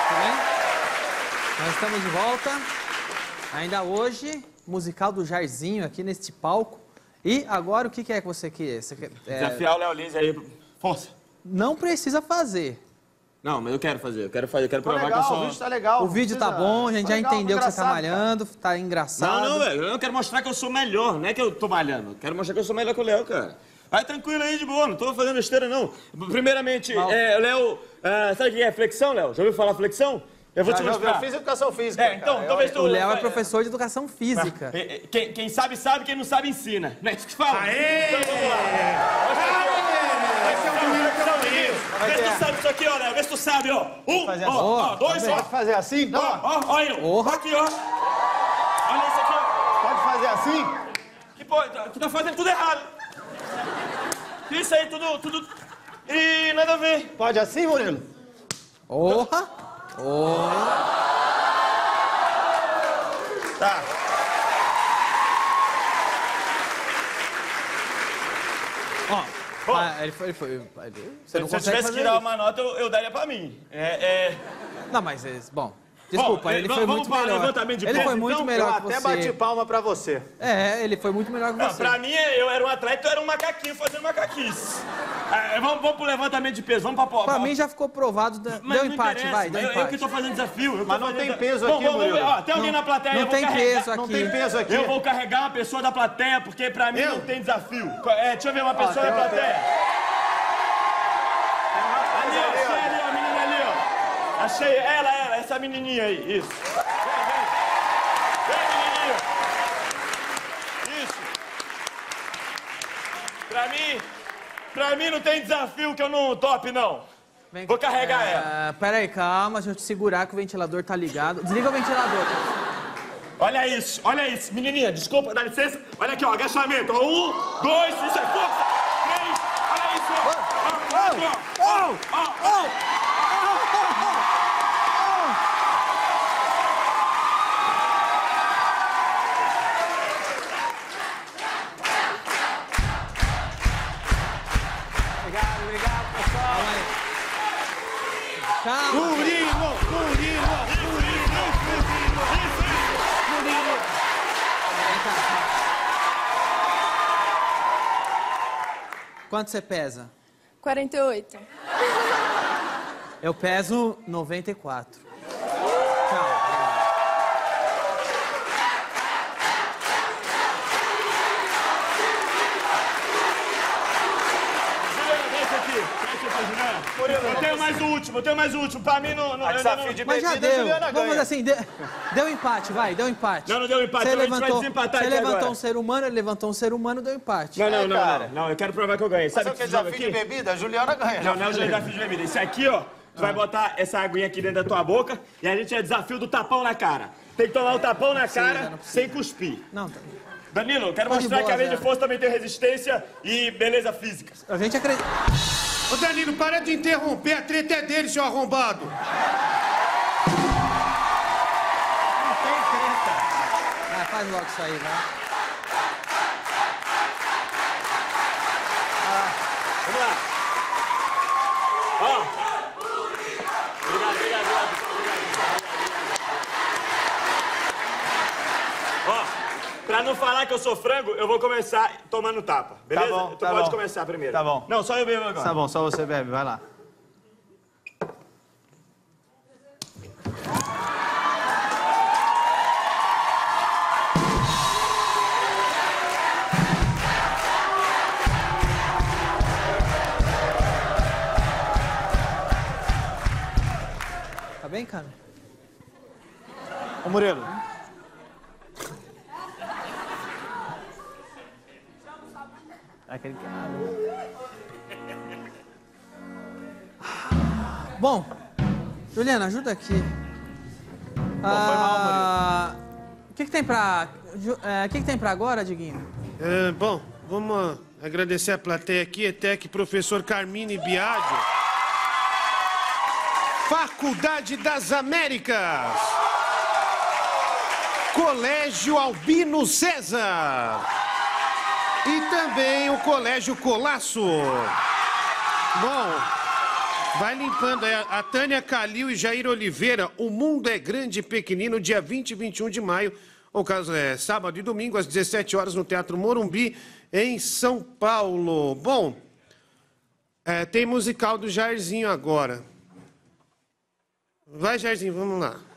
Tudo bem? Nós estamos de volta. Ainda hoje, musical do Jairzinho aqui neste palco. E agora o que é que você quer? Você quer desafiar o Léo Lins aí. Força. Não precisa fazer. Não, mas eu quero fazer. Eu quero provar legal, que eu sou... o vídeo tá legal. O vídeo tá bom, a gente já entendeu que você tá malhando, tá Não, engraçado. não, velho. Eu quero mostrar que eu sou melhor. Não é que eu tô malhando. Eu quero mostrar que eu sou melhor que o Léo, cara. Vai tranquilo aí, de boa. Não tô fazendo besteira, não. Primeiramente, Léo... sabe o que é flexão, Léo? Já ouviu falar flexão? Eu vou te mostrar. Eu fiz educação física. Então talvez tu... O Léo é professor de educação física. Quem sabe, sabe. Quem não sabe, ensina. Não é isso que fala? Aê! Então vamos lá. Esse é o menino que não isso. Vê se tu sabe isso aqui, ó, Léo. Vê se tu sabe, ó. Dois, ó. Pode fazer assim? Não. Olha eu. Aqui, ó. Olha isso aqui, ó. Pode fazer assim? Que pô, tu tá fazendo tudo errado. Isso aí, tudo... E nada a ver. Pode assim, Murilo? Orra! Tá. Ele foi. Você não Se eu consegue tivesse fazer que dar isso. uma nota, eu daria pra mim. Não, mas, bom... Desculpa, ele foi vamos muito para o melhor. levantamento de Ele peso, foi muito então? melhor Eu que até você. bati palma pra você. Ele foi muito melhor que Não, você. pra mim, eu era um atleta, tu era um macaquinho fazendo macaquice. Vamos pro levantamento de peso, vamos pra prova. Pra mim já ficou provado. Mas Deu não empate, interessa, vai, deu eu empate. que tô fazendo desafio. Mas não tem peso aqui, vamos ver, Murilo. ó, tem alguém na plateia, Não eu vou tem carregar. peso aqui. Não tem peso aqui. Eu vou carregar uma pessoa da plateia, porque pra mim não tem desafio. Deixa eu ver uma pessoa tem da uma plateia. Ali, ó, achei ali, ó, a menina ali, ó. Achei ela, essa menininha aí, isso. Vem, menininho. Isso. Pra mim não tem desafio que eu não tope, não. Vou carregar ela. Pera aí, calma, deixa eu te segurar que o ventilador tá ligado. Desliga o ventilador. Olha isso. Menininha, desculpa, dá licença. Olha aqui, ó, agachamento. Ó, 1, 2, isso é força. 3, olha isso, ó. 4, ó. Obrigado, pessoal. Calma. Murilo. Quanto você pesa? 48. Eu peso 94. Tchau. Eu tenho mais o último. Pra mim não... Desafio de Mas já bebida, deu. Juliana Vamos fazer ganha. assim, deu empate, vai, deu empate. Não deu empate, Você a gente vai levantou, desempatar você aqui levantou agora. um ser humano, ele levantou um ser humano, deu empate. Não, eu quero provar que eu ganhei. Sabe Sabe o que é esse jogo desafio de aqui? bebida? A Juliana ganha. Não é o desafio de bebida. Esse aqui, ó, tu vai botar essa aguinha aqui dentro da tua boca e a gente é desafio do tapão na cara. Tem que tomar um tapão na cara sem cuspir. Não, tá. Danilo, eu quero Tá de mostrar boa, que além de Zé. força também tem resistência e beleza física. A gente acredita. Ô, Danilo, para de interromper. A treta é dele, seu arrombado. Faz logo isso aí, vai. Vamos lá. Ó. Obrigado. Ó, pra não falar que eu sou frango, eu vou começar tomando tapa, beleza? Tá bom, Tu tá pode bom. começar primeiro. Tá bom. Não, só eu bebo agora. Tá bom, só você bebe, vai lá. Tá bem, cara? Ô, Murilo. Aquele que é nada. Bom, Juliana, ajuda aqui. foi mal, Murilo. O que tem pra... O que tem pra agora, Diguinho? Bom, vamos agradecer a plateia aqui, ETEC, professor Carmine Biagio. Faculdade das Américas. Colégio Albino César. E também o Colégio Colasso. Bom, Vai limpando aí. A Tânia Calil e Jair Oliveira, O Mundo é Grande e Pequenino, dia 20 e 21 de maio. O caso é sábado e domingo, às 17 horas, no Teatro Morumbi, em São Paulo. Bom, tem musical do Jairzinho agora. Vai, Jairzinho, vamos lá.